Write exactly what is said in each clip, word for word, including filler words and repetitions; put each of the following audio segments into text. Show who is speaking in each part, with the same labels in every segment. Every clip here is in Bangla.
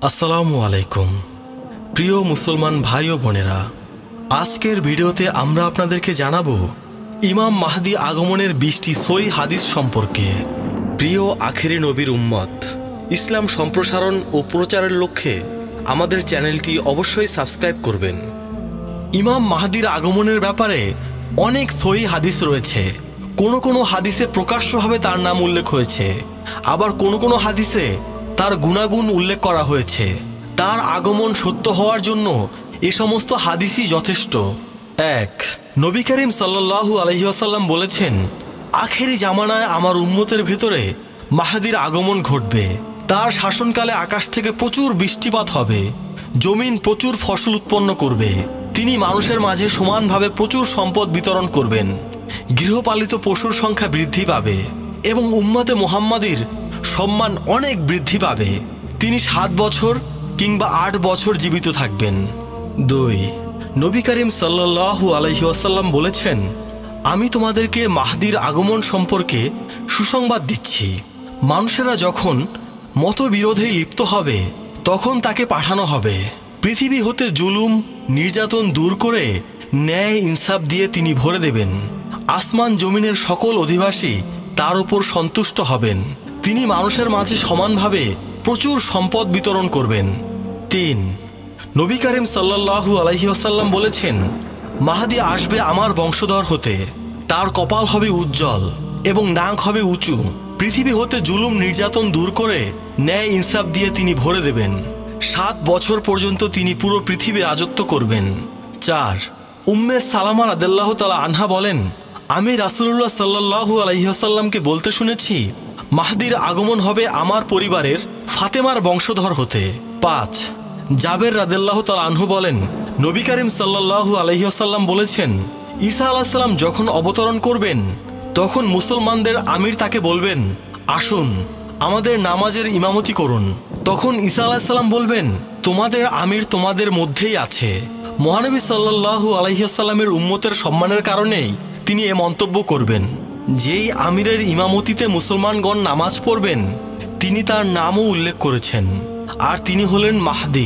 Speaker 1: আসসালামু আলাইকুম প্রিয় মুসলমান ভাই ও বোনেরা, আজকের ভিডিওতে আমরা আপনাদেরকে জানাবো ইমাম মাহদি আগমনের বিশটি সহিহ হাদিস সম্পর্কে। প্রিয় আখেরি নবীর উম্মত, ইসলাম সম্প্রসারণ ও প্রচারের লক্ষ্যে আমাদের চ্যানেলটি অবশ্যই সাবস্ক্রাইব করবেন। ইমাম মাহদির আগমনের ব্যাপারে অনেক সহিহ হাদিস রয়েছে। কোনো কোনো হাদিসে প্রকাশ্যভাবে তার নাম উল্লেখ হয়েছে, আবার কোনো কোনো হাদিসে তার গুণাগুণ উল্লেখ করা হয়েছে। তার আগমন সত্য হওয়ার জন্য এ সমস্ত হাদিসই যথেষ্ট। এক, নবী করিম সাল্লাল্লাহু আলাইহি ওয়াসাল্লাম বলেছেন, আখেরি জামানায় আমার উম্মতের ভেতরে মাহদির আগমন ঘটবে। তার শাসনকালে আকাশ থেকে প্রচুর বৃষ্টিপাত হবে, জমিন প্রচুর ফসল উৎপন্ন করবে। তিনি মানুষের মাঝে সমানভাবে প্রচুর সম্পদ বিতরণ করবেন। গৃহপালিত পশুর সংখ্যা বৃদ্ধি পাবে এবং উম্মতে মুহাম্মাদির সম্মান অনেক বৃদ্ধি পাবে। তিনি সাত বছর কিংবা আট বছর জীবিত থাকবেন। দুই, নবী করিম সাল্লাল্লাহু আলাইহি ওয়াসাল্লাম বলেছেন, আমি তোমাদেরকে মাহদির আগমন সম্পর্কে সুসংবাদ দিচ্ছি। মানুষেরা যখন মতবিরোধে লিপ্ত হবে তখন তাকে পাঠানো হবে। পৃথিবী হতে জুলুম নির্যাতন দূর করে ন্যায় ইনসাফ দিয়ে তিনি ভরে দেবেন। আসমান জমিনের সকল অধিবাসী তার উপর সন্তুষ্ট হবেন। তিনি মানুষের মাঝে সমানভাবে প্রচুর সম্পদ বিতরণ করবেন। তিন, নবী করিম সাল্লাল্লাহু আলাইহি ওয়াসাল্লাম বলেছেন, মাহদি আসবে আমার বংশধর হতে। তার কপাল হবে উজ্জ্বল এবং নাক হবে উঁচু। পৃথিবী হতে জুলুম নির্যাতন দূর করে ন্যায় ইনসাফ দিয়ে তিনি ভরে দেবেন। সাত বছর পর্যন্ত তিনি পুরো পৃথিবী রাজত্ব করবেন। চার, উম্মে সালামা রাদিয়াল্লাহু তাআলা আনহা বলেন, আমি রাসূলুল্লাহ সাল্লাল্লাহু আলাইহি ওয়াসাল্লামকে বলতে শুনেছি, মাহদির আগমন হবে আমার পরিবারের ফাতেমার বংশধর হতে। পাঁচ, জাবের রাদিয়াল্লাহু তাআলা আনহু বলেন, নবী করিম সাল্লাল্লাহু আলাইহি ওয়াসাল্লাম বলেছেন, ঈসা আলাইহিস সালাম যখন অবতরণ করবেন তখন মুসলমানদের আমির তাকে বলবেন, আসুন আমাদের নামাজের ইমামতি করুন। তখন ঈসা আলাইহিস সালাম বলবেন, তোমাদের আমির তোমাদের মধ্যেই আছে। মহানবী সাল্লাল্লাহু আলাইহি ওয়াসাল্লামের উম্মতের সম্মানের কারণেই তিনি এ মন্তব্য করবেন। যেই আমিরের ইমামতিতে মুসলমানগণ নামাজ পড়বেন তিনি তার নামও উল্লেখ করেছেন, আর তিনি হলেন মাহদি।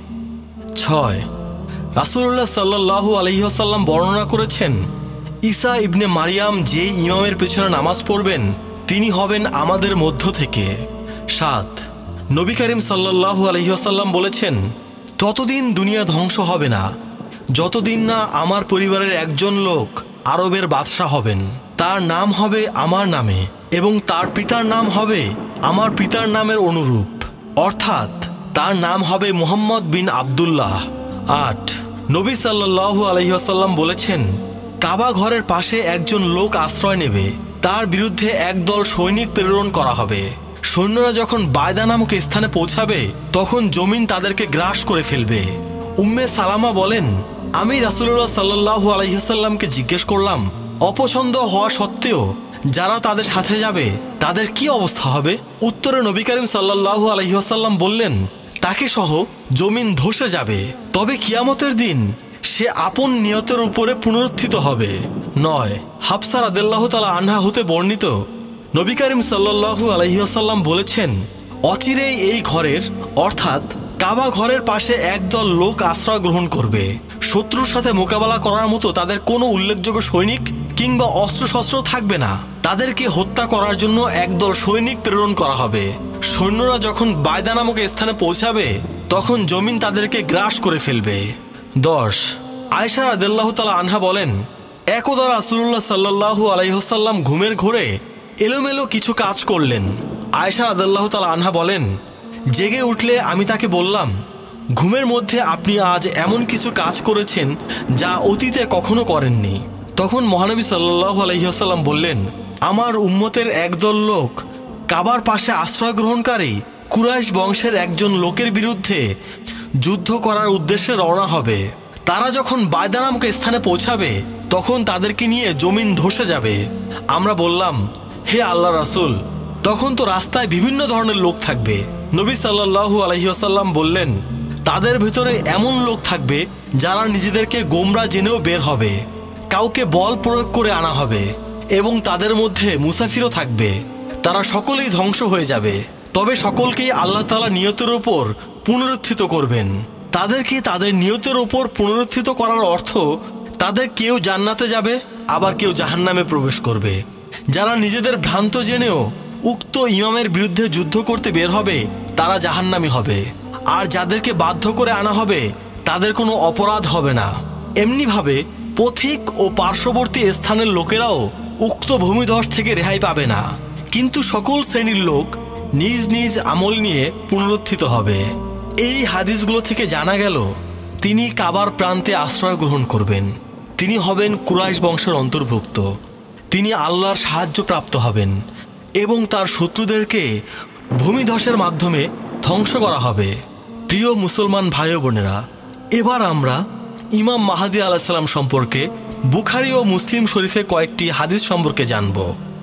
Speaker 1: ছয়, রাসূলুল্লাহ সাল্লাল্লাহু আলাইহি ওয়াসাল্লাম বর্ণনা করেছেন, ঈসা ইবনে মারিয়াম যেই ইমামের পেছনে নামাজ পড়বেন তিনি হবেন আমাদের মধ্য থেকে। সাত, নবী করিম সাল্লাল্লাহু আলাইহি ওয়াসাল্লাম বলেছেন, ততদিন দুনিয়া ধ্বংস হবে না যতদিন না আমার পরিবারের একজন লোক আরবের বাদশাহ হবেন। তার নাম হবে আমার নামে এবং তার পিতার নাম হবে আমার পিতার নামের অনুরূপ, অর্থাৎ তার নাম হবে মুহাম্মদ বিন আব্দুল্লাহ। আট, নবী সাল্লাল্লাহু আলাইহি ওয়াসাল্লাম বলেছেন, কাবা ঘরের পাশে একজন লোক আশ্রয় নেবে, তার বিরুদ্ধে একদল সৈনিক প্রেরণ করা হবে। সৈন্যরা যখন বায়দা নামক স্থানে পৌঁছাবে তখন জমিন তাদেরকে গ্রাস করে ফেলবে। উম্মে সালামা বলেন, আমি রাসূলুল্লাহ সাল্লাল্লাহু আলাইহি ওয়াসাল্লামকে জিজ্ঞেস করলাম, অপছন্দ হওয়া সত্ত্বেও যারা তাদের সাথে যাবে তাদের কি অবস্থা হবে? উত্তরে নবী করিম সাল্লাল্লাহু আলাইহি ওয়াসাল্লাম বললেন, তাকে সহ জমিন ধসে যাবে, তবে কিয়ামতের দিন সে আপন নিয়তের উপরে পুনরুত্থিত হবে। নয়, হাফসা রাদিয়াল্লাহু তাআলা আনহা হতে বর্ণিত, নবী করিম সাল্লাল্লাহু আলাইহি ওয়াসাল্লাম বলেছেন, অচিরেই এই ঘরের অর্থাৎ কাবা ঘরের পাশে একদল লোক আশ্রয় গ্রহণ করবে। শত্রুর সাথে মোকাবেলা করার মতো তাদের কোনো উল্লেখযোগ্য সৈনিক কিংবা অস্ত্রশস্ত্র থাকবে না। তাদেরকে হত্যা করার জন্য একদল সৈনিক প্রেরণ করা হবে। সৈন্যরা যখন বায়দা নামক স্থানে পৌঁছাবে তখন জমিন তাদেরকে গ্রাস করে ফেলবে। দশ, আয়েশা রাদিয়াল্লাহু তাআলা আনহা বলেন, একদা রাসূলুল্লাহ সাল্লাল্লাহু আলাইহি ওয়াসাল্লাম ঘুমের ঘোরে এলোমেলো কিছু কাজ করলেন। আয়েশা রাদিয়াল্লাহু তাআলা আনহা বলেন, জেগে উঠলে আমি তাকে বললাম, ঘুমের মধ্যে আপনি আজ এমন কিছু কাজ করেছেন যা অতীতে কখনো করেননি। তখন মহানবী সাল্লাল্লাহু আলাইহি ওয়াসাল্লাম বললেন, আমার উম্মতের একদল লোক কাবার পাশে আশ্রয় গ্রহণকারী কুরাইশ বংশের একজন লোকের বিরুদ্ধে যুদ্ধ করার উদ্দেশ্যে রওনা হবে। তারা যখন বায়দা নামক স্থানে পৌঁছাবে তখন তাদেরকে নিয়ে জমিন ধসে যাবে। আমরা বললাম, হে আল্লাহর রাসূল, তখন তো রাস্তায় বিভিন্ন ধরনের লোক থাকবে। নবী সাল্লাল্লাহু আলাইহি ওয়াসাল্লাম বললেন, তাদের ভিতরে এমন লোক থাকবে যারা নিজেদেরকে গোমরা জেনেও বের হবে, কাউকে বল প্রয়োগ করে আনা হবে এবং তাদের মধ্যে মুসাফিরও থাকবে। তারা সকলেই ধ্বংস হয়ে যাবে। তবে সকলকেই আল্লাহ তাআলা নিয়তের উপর পুনরুত্থিত করবেন। তাদেরকে তাদের নিয়তের উপর পুনরুত্থিত করার অর্থ তাদের কেউ জান্নাতে যাবে, আবার কেউ জাহান্নামে প্রবেশ করবে। যারা নিজেদের ভ্রান্ত জেনেও উক্ত ইমামের বিরুদ্ধে যুদ্ধ করতে বের হবে তারা জাহান্নামী হবে, আর যাদেরকে বাধ্য করে আনা হবে তাদের কোনো অপরাধ হবে না। এমনিভাবে পথিক ও পার্শ্ববর্তী স্থানের লোকেরাও উক্ত ভূমিধস থেকে রেহাই পাবে না, কিন্তু সকল শ্রেণীর লোক নিজ নিজ আমল নিয়ে পুনরুত্থিত হবে। এই হাদিসগুলো থেকে জানা গেল তিনি কাবার প্রান্তে আশ্রয় গ্রহণ করবেন, তিনি হবেন কুরাইশ বংশের অন্তর্ভুক্ত, তিনি আল্লাহর সাহায্য প্রাপ্ত হবেন এবং তার শত্রুদেরকে ভূমিধসের মাধ্যমে ধ্বংস করা হবে। প্রিয় মুসলমান ভাই ও বোনেরা, এবার আমরা ইমাম মাহদী আলাইহিস সালাম সম্পর্কে বুখারী ও মুসলিম শরীফে কয়েকটি হাদিস সম্পর্কে জানব।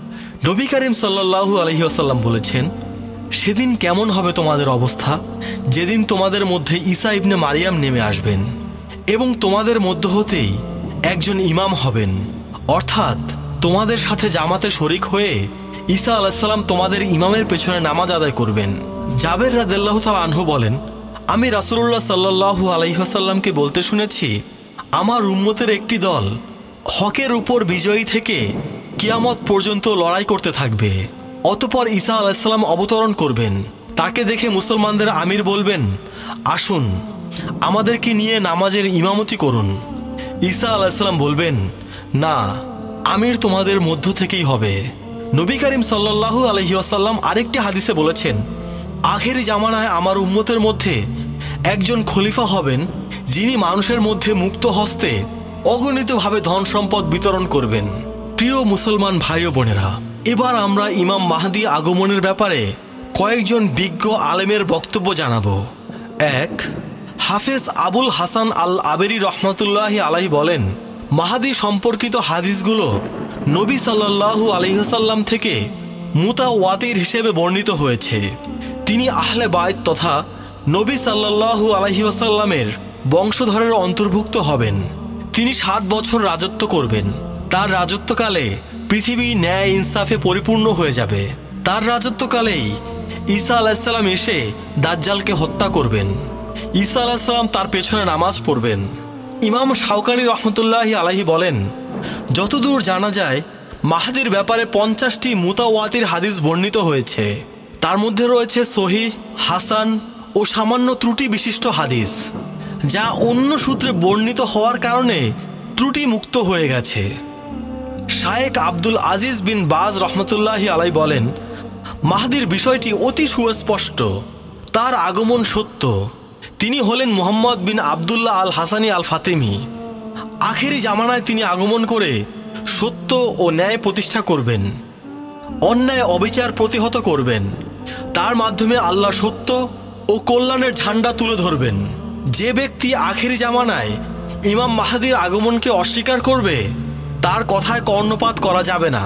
Speaker 1: নবী করিম সাল্লাল্লাহু আলাইহি ওয়াসাল্লাম বলেছেন, সেদিন কেমন হবে তোমাদের অবস্থা যেদিন তোমাদের মধ্যে ঈসা ইবনে মারিয়াম নেমে আসবেন এবং তোমাদের মধ্য হতেই একজন ইমাম হবেন, অর্থাৎ তোমাদের সাথে জামাতে শরিক হয়ে ঈসা আলাইহিস সালাম তোমাদের ইমামের পেছনে নামাজ আদায় করবেন। জাবের রাদিয়াল্লাহু তাআলা আনহু বলেন, আমি রাসূলুল্লাহ সাল্লাল্লাহু আলাইহি ওয়াসাল্লামকে বলতে শুনেছি, আমার উম্মতের একটি দল হকের উপর বিজয়ী থেকে কিয়ামত পর্যন্ত লড়াই করতে থাকবে। অতঃপর ঈসা আলাইহিস সালাম অবতরণ করবেন, তাকে দেখে মুসলমানদের আমির বলবেন, আসুন আমাদেরকে নিয়ে নামাজের ইমামতি করুন। ঈসা আলাইহিস সালাম বলবেন, না, আমির তোমাদের মধ্য থেকেই হবে। নবী করিম সাল্লাল্লাহু আলাইহি ওয়াসাল্লাম আরেকটি হাদিসে বলেছেন, আখেরি জামানায় আমার উম্মতের মধ্যে একজন খলিফা হবেন যিনি মানুষের মধ্যে মুক্ত হস্তে অগণিতভাবে ধন সম্পদ বিতরণ করবেন। প্রিয় মুসলমান ভাই ও বোনেরা, এবার আমরা ইমাম মাহদী আগমনের ব্যাপারে কয়েকজন বিজ্ঞ আলেমের বক্তব্য জানাব। এক, হাফেজ আবুল হাসান আল আবেরি রহমাতুল্লাহি আলাইহি বলেন, মাহদী সম্পর্কিত হাদিসগুলো নবী সাল্লাল্লাহু আলাইহি ওয়াসাল্লাম থেকে মুতাওয়াতির হিসেবে বর্ণিত হয়েছে। তিনি আহলে বাইত তথা নবী সাল্লাল্লাহু আলাইহি ওয়াসাল্লামের বংশধরের অন্তর্ভুক্ত হবেন। তিনি সাত বছর রাজত্ব করবেন। তার রাজত্বকালে পৃথিবী ন্যায় ইনসাফে পরিপূর্ণ হয়ে যাবে। তার রাজত্বকালেই ঈসা আলাইহিস সালাম এসে দাজ্জালকে হত্যা করবেন। ঈসা আলাইহিস সালাম তার পেছনে নামাজ পড়বেন। ইমাম শাওকানি রহমতুল্লাহি আলাইহি বলেন, যতদূর জানা যায় মাহদীর ব্যাপারে পঞ্চাশটি মুতাওয়াতির হাদিস বর্ণিত হয়েছে। তার মধ্যে রয়েছে সহিহ, হাসান ও সামান্য ত্রুটি বিশিষ্ট হাদিস, যা অন্য সূত্রে বর্ণিত হওয়ার কারণে ত্রুটি মুক্ত হয়ে গেছে। শায়েখ আব্দুল আজিজ বিন বাজ রহমতুল্লাহি আলাইহি বলেন, মাহদীর বিষয়টি অতি সুস্পষ্ট, তার আগমন সত্য। তিনি হলেন মুহাম্মদ বিন আবদুল্লাহ আল হাসানি আল ফাতেমি। আখেরি জামানায় তিনি আগমন করে সত্য ও ন্যায় প্রতিষ্ঠা করবেন, অন্যায় অবিচার প্রতিহত করবেন। তার মাধ্যমে আল্লাহ সত্য ও কল্যাণের ঝান্ডা তুলে ধরবেন। যে ব্যক্তি আখেরি জামানায় ইমাম মাহদীর আগমনকে অস্বীকার করবে তার কথায় কর্ণপাত করা যাবে না।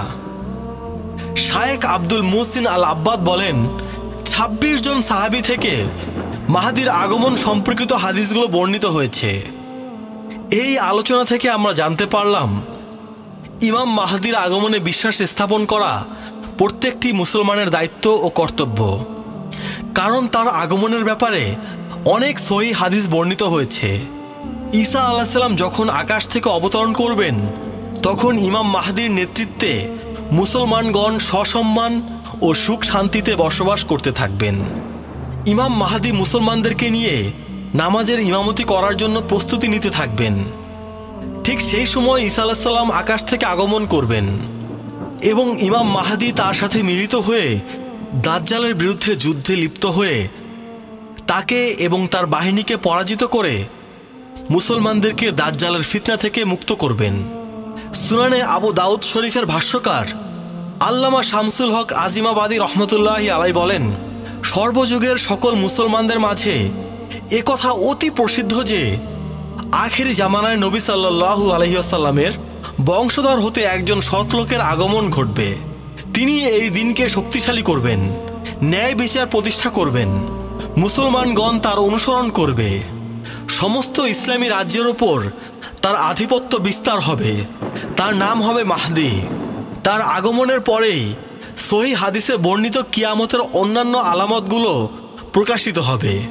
Speaker 1: শায়েখ আব্দুল মুহসিন আল আব্বাদ বলেন, ছাব্বিশ জন সাহাবী থেকে মাহদীর আগমন সম্পর্কিত হাদিসগুলো বর্ণিত হয়েছে। এই আলোচনা থেকে আমরা জানতে পারলাম ইমাম মাহদীর আগমনে বিশ্বাস স্থাপন করা প্রত্যেকটি মুসলমানের দায়িত্ব ও কর্তব্য, কারণ তার আগমনের ব্যাপারে অনেক সহিহ হাদিস বর্ণিত হয়েছে। ঈসা আলাইহিস সালাম যখন আকাশ থেকে অবতরণ করবেন তখন ইমাম মাহদীর নেতৃত্বে মুসলমানগণ সসম্মান ও সুখ শান্তিতে বসবাস করতে থাকবেন। ইমাম মাহদী মুসলমানদেরকে নিয়ে নামাজের ইমামতি করার জন্য প্রস্তুতি নিতে থাকবেন। ঠিক সেই সময় ঈসা আলাইহিস সালাম আকাশ থেকে আগমন করবেন এবং ইমাম মাহদী তার সাথে মিলিত হয়ে দাজ্জালের বিরুদ্ধে যুদ্ধে লিপ্ত হয়ে তাকে এবং তার বাহিনীকে পরাজিত করে মুসলমানদেরকে দাজ্জালের ফিতনা থেকে মুক্ত করবেন। সুনানে আবু দাউদ শরীফের ভাষ্যকার আল্লামা শামসুল হক আজিমাবাদী রহমতুল্লাহি আলাইহি বলেন, সর্বযুগের সকল মুসলমানদের মাঝে একথা অতি প্রসিদ্ধ যে আখেরি জামানায় নবী সাল্লাল্লাহু আলাইহি ওয়াসাল্লামের বংশধর হতে একজন সৎলোকের আগমন ঘটবে। তিনি এই দিনকে শক্তিশালী করবেন, ন্যায় বিচার প্রতিষ্ঠা করবেন, মুসলমানগণ তার অনুসরণ করবে, সমস্ত ইসলামী রাজ্যের ওপর তার আধিপত্য বিস্তার হবে। তার নাম হবে মাহদী। তার আগমনের পরেই সহিহ হাদিসে বর্ণিত কিয়ামতের অন্যান্য আলামতগুলো প্রকাশিত হবে।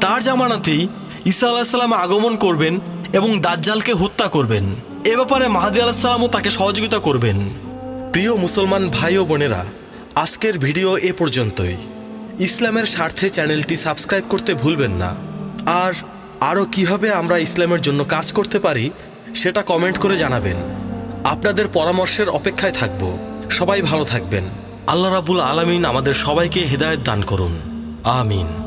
Speaker 1: তার জামানাতেই ঈসা আলাইসাল্লাম আগমন করবেন এবং দাজ্জালকে হত্যা করবেন। এ ব্যাপারে মাহদী আলাইসাল্লামও তাকে সহযোগিতা করবেন। প্রিয় মুসলমান ভাই ও বোনেরা, আজকের ভিডিও এ পর্যন্তই। ইসলামের স্বার্থে চ্যানেলটি সাবস্ক্রাইব করতে ভুলবেন না। আর আরও কিভাবে আমরা ইসলামের জন্য কাজ করতে পারি সেটা কমেন্ট করে জানাবেন। আপনাদের পরামর্শের অপেক্ষায় থাকব। সবাই ভালো থাকবেন। আল্লাহ রাব্বুল আলামিন আমাদের সবাইকে হিদায়াত দান করুন। আমিন।